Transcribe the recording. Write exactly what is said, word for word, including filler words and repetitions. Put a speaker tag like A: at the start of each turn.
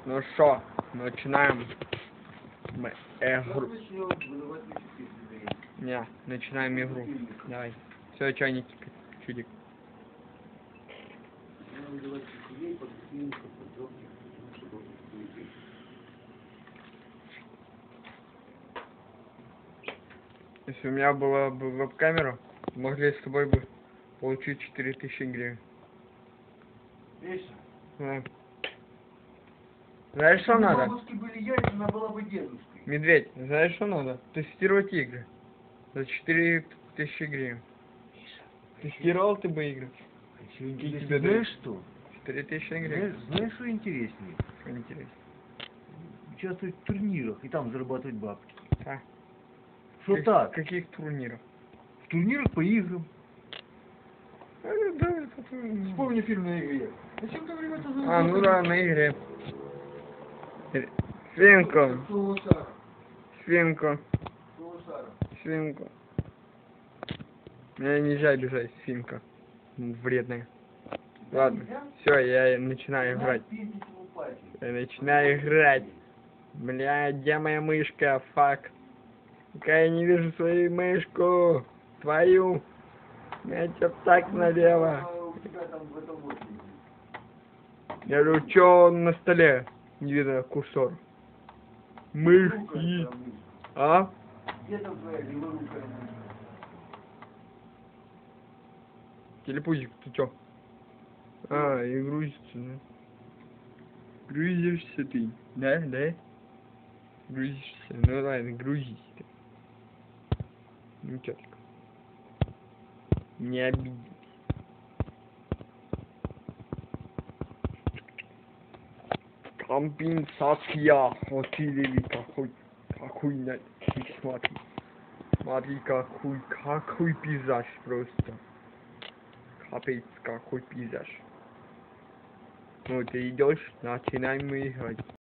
A: Ну что, начинаем мы игру. Не, начинаем игру. Давай. Все, чайник, чудик. Если у меня была бы веб-камера, могли с тобой бы получить четыре тысячи гривен. Да. Знаешь, что надо?
B: Были яйца, она была бы дедушкой.
A: Медведь, знаешь, что надо? Тестировать игры. За четыре тысячи гривен. Тестировал ты бы игры?
B: Хочу
A: Какие
B: интереснее.
A: тебе
B: Знаешь
A: дают?
B: что?
A: четыре тысячи гривен.
B: Знаешь, знаешь, что интереснее?
A: Что интересно?
B: Участвовать в турнирах и там зарабатывать бабки.
A: А?
B: Что
A: Как-
B: так?
A: Каких турниров?
B: В турнирах по играм.
A: А, ну да, это турнир.
B: Вспомни фильм на игре. Зачем ты время это
A: А, ну да, на игре. Свинку, свинку, свинку. Мне нельзя бежать, свинка. Вредная. Ладно, все, я начинаю играть. Я начинаю играть. Бля, где моя мышка? Фак. Пока я не вижу свою мышку. Твою. Я тебя так налево. Я говорю, чё на столе? Не видно курсор. Мышки. А?
B: Где там твоя леворукая мышка?
A: Телепузик, ты чё? А, и грузится, да? Грузишься ты, да, да? Грузишься, ну ладно, грузись ты. Ну чё так? Не обидись. Компенсация. Вот или какой, какой, на- ты смотри. Смотри, какой, какой пейзаж просто. Капец, какой пейзаж. Ну ты идешь, начинаем мы играть.